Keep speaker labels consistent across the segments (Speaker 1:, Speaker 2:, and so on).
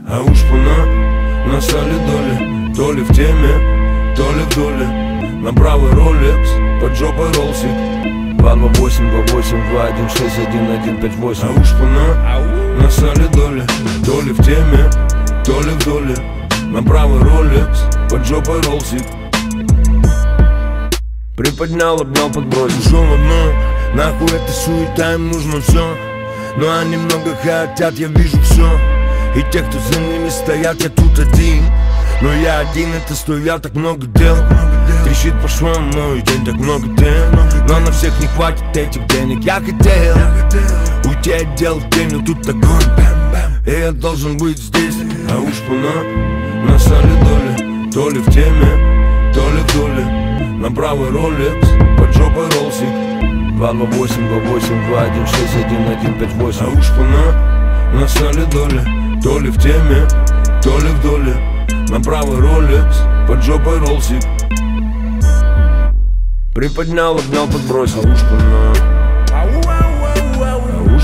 Speaker 1: А уж на солидоле, то ли в теме, то ли в доле. На правый Rolex, под жопой ролсик 228, 28, 216, 1158. А уж на солидоле, то ли в теме, то ли в доле. На правый Rolex, под жопой ролсик. Приподнял, обнял, подбросил. Шел одно, нахуй эта суета, им нужно все. Но они много хотят, я вижу все. И те, кто за ними стоят, я тут один. Но я один, это стоят так много дел. Трещит по швам мой день, так много тем. Но на всех не хватит этих денег. Я хотел уйти от дел в день, но тут огонь. И я должен быть здесь. А уж на солидоле, то ли в теме, то ли в доле. На правый Rolex, под жопой ролсик 228, 28, 216, 1158. А уж на солидоле, то ли в теме, то ли в доле. На правый Rolex, под жопой ролсик. Приподнял, обнял, подбросил. А уж а уж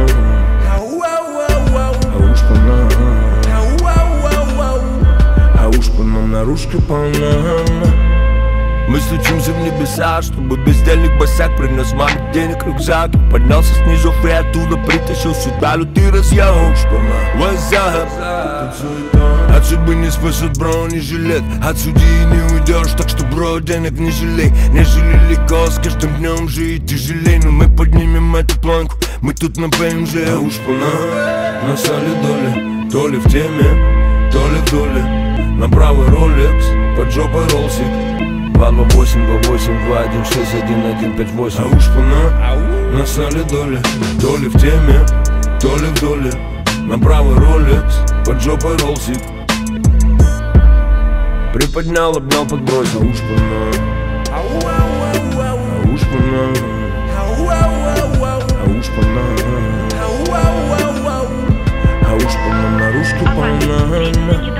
Speaker 1: а уж наружка полна. Мы стучимся в небеса, чтобы бездельник босяк принес маме денег рюкзак. Поднялся снизу и оттуда притащил сюда лютый разъем. What's up? От судьбы не спасет бронежилет, от судьи не уйдешь, так что, бро, денег не жалей. Нежели легко, с каждым днем жить тяжелей. Но мы поднимем эту планку, мы тут на БМЖ. А уж на солидоле, то ли в теме, то ли в доле. На правый Rolex, под жопой ролсик 228, 28, 216, 1158. А уж на солидоле, то ли в теме, то ли в доле. На правый Rolex, под жопой ролсик. Приподнял, обнял, подбросил. А уж наружки полна.